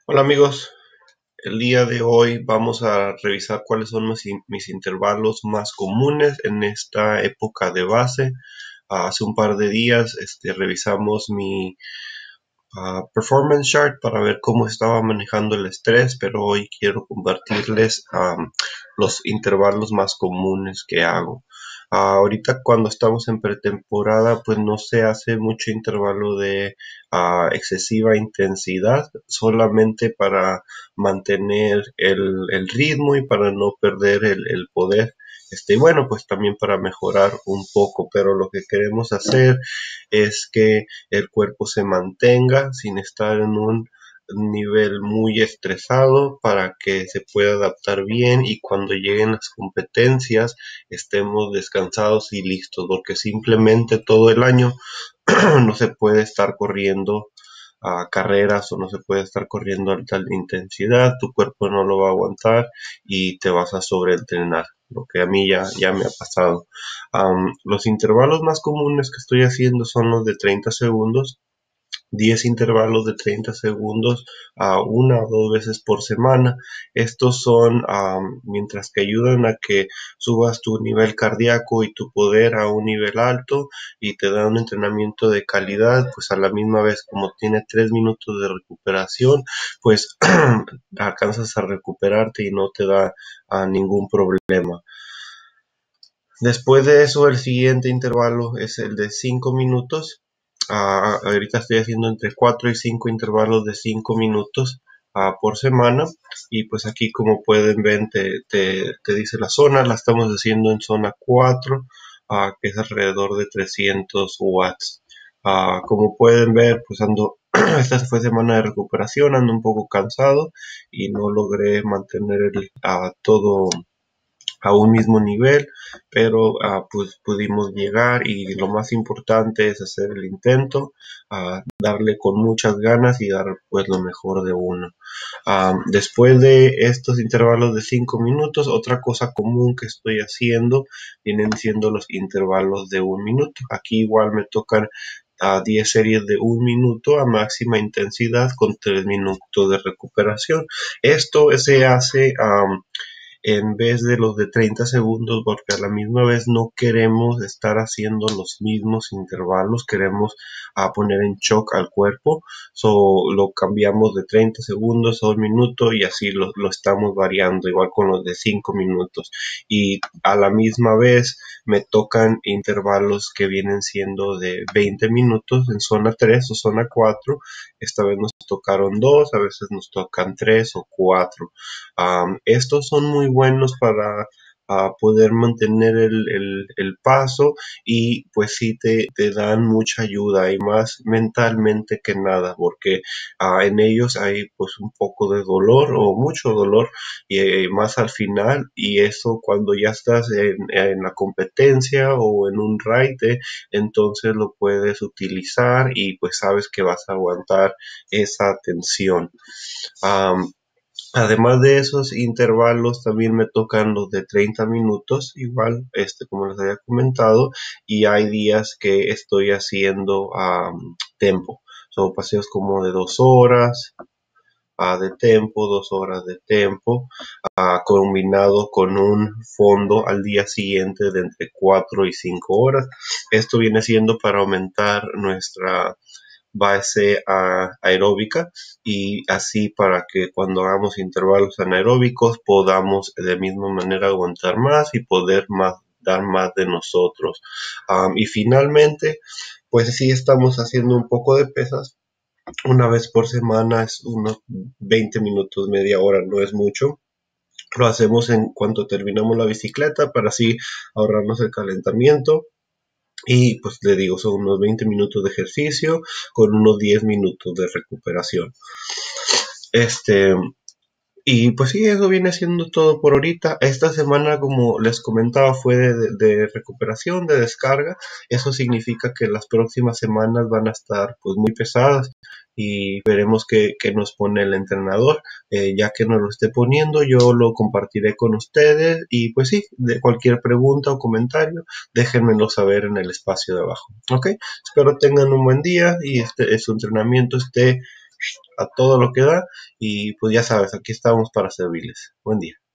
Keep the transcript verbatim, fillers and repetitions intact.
Hola amigos, el día de hoy vamos a revisar cuáles son mis, in- mis intervalos más comunes en esta época de base. Ah, hace un par de días este, revisamos mi ah, performance chart para ver cómo estaba manejando el estrés, pero hoy quiero compartirles am, los intervalos más comunes que hago. Ah, ahorita cuando estamos en pretemporada, pues no se hace mucho intervalo de ah, excesiva intensidad, solamente para mantener el, el ritmo y para no perder el, el poder. Este, y bueno, pues también para mejorar un poco, pero lo que queremos hacer es que el cuerpo se mantenga sin estar en un nivel muy estresado para que se pueda adaptar bien y cuando lleguen las competencias estemos descansados y listos, porque simplemente todo el año no se puede estar corriendo a carreras o no se puede estar corriendo a alta intensidad, tu cuerpo no lo va a aguantar y te vas a sobreentrenar, lo que a mí ya, ya me ha pasado. Um, los intervalos más comunes que estoy haciendo son los de treinta segundos, diez intervalos de treinta segundos a una o dos veces por semana. Estos son, um, mientras que ayudan a que subas tu nivel cardíaco y tu poder a un nivel alto y te da un entrenamiento de calidad, pues a la misma vez como tiene tres minutos de recuperación, pues alcanzas a recuperarte y no te da uh, ningún problema. Después de eso, el siguiente intervalo es el de cinco minutos. Ah, ahorita estoy haciendo entre cuatro y cinco intervalos de cinco minutos ah, por semana. Y pues aquí, como pueden ver, te, te- te dice la zona. La estamos haciendo en zona cuatro, ah, que es alrededor de trescientos watts. Ah, como pueden ver, pues ando, esta fue semana de recuperación, ando un poco cansado y no logré mantener el, ah, todo a un mismo nivel, pero ah, pues pudimos llegar y lo más importante es hacer el intento, ah, darle con muchas ganas y dar pues lo mejor de uno. Ah, después de estos intervalos de cinco minutos, otra cosa común que estoy haciendo vienen siendo los intervalos de un minuto. Aquí igual me tocan a diez series de un minuto a máxima intensidad con tres minutos de recuperación. Esto se hace um, en vez de los de treinta segundos, porque a la misma vez no queremos estar haciendo los mismos intervalos, queremos a poner en shock al cuerpo, so lo cambiamos de treinta segundos a un minuto y así lo, lo estamos variando, igual con los de cinco minutos. Y a la misma vez me tocan intervalos que vienen siendo de veinte minutos en zona tres o zona cuatro. Esta vez nos tocaron dos, a veces nos tocan tres o cuatro. Um, estos son muy buenos para uh, poder mantener el, el, el, paso y pues sí te, te, dan mucha ayuda y más mentalmente que nada porque uh, en ellos hay pues un poco de dolor o mucho dolor y eh, más al final y eso cuando ya estás en, en la competencia o en un raite entonces lo puedes utilizar y pues sabes que vas a aguantar esa tensión. Um, Además de esos intervalos, también me tocan los de treinta minutos, igual, este, como les había comentado, y hay días que estoy haciendo um, tempo. Son paseos como de dos horas uh, de tempo, dos horas de tempo, uh, combinado con un fondo al día siguiente de entre cuatro y cinco horas. Esto viene siendo para aumentar nuestra base a, aeróbica y así para que cuando hagamos intervalos anaeróbicos podamos de misma manera aguantar más y poder más, dar más de nosotros. Um, y finalmente, pues sí estamos haciendo un poco de pesas. Una vez por semana es unos veinte minutos, media hora, no es mucho. Lo hacemos en cuanto terminamos la bicicleta para así ahorrarnos el calentamiento. Y pues le digo, son unos veinte minutos de ejercicio con unos diez minutos de recuperación. Este, y pues sí, eso viene siendo todo por ahorita. Esta semana, como les comentaba, fue de, de, de recuperación, de descarga. Eso significa que las próximas semanas van a estar pues muy pesadas y veremos qué, qué nos pone el entrenador. Eh, ya que nos lo esté poniendo, yo lo compartiré con ustedes y pues sí, de cualquier pregunta o comentario, déjenmelo saber en el espacio de abajo. Ok, espero tengan un buen día y este, su entrenamiento esté a todo lo que da y pues ya sabes, aquí estamos para servirles. Buen día.